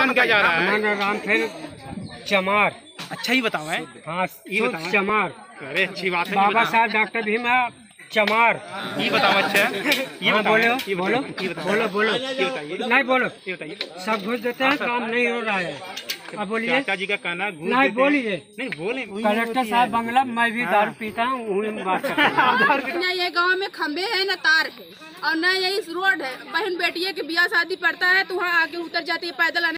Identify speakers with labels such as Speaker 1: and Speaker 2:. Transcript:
Speaker 1: नाम क्या जा रहा है?
Speaker 2: हमारा नाम फिर चमार।
Speaker 1: अच्छा ही बताओ है।
Speaker 2: हाँ,
Speaker 1: ये बताओ
Speaker 2: चमार।
Speaker 1: अरे अच्छी बात है।
Speaker 2: बाबा साहब डॉक्टर भीम चमार।
Speaker 1: ये बताओ अच्छा है। ये
Speaker 2: हाँ,
Speaker 1: बताओ,
Speaker 2: बोलो
Speaker 1: ये
Speaker 2: बोलो
Speaker 1: बताओ,
Speaker 2: बोलो बोलो।
Speaker 1: ये बताइए,
Speaker 2: नहीं बोलो,
Speaker 1: ये बताइए।
Speaker 2: सब घुस देते हैं, काम नहीं हो रहा है। अब बोलिए।
Speaker 1: चाचा जी का कहना घूस
Speaker 2: नहीं
Speaker 1: देते हैं।
Speaker 2: बोलिए।
Speaker 1: नहीं बोले।
Speaker 2: कलेक्टर साहब बंगला, मैं भी दारू पीता हूँ, वहीं में बात करता हूँ।
Speaker 3: न ये गांव में खंबे है न तार है और न यही रोड है। बहन बेटिया के बियाह शादी पड़ता है तो वहाँ आके उतर जाती है पैदल।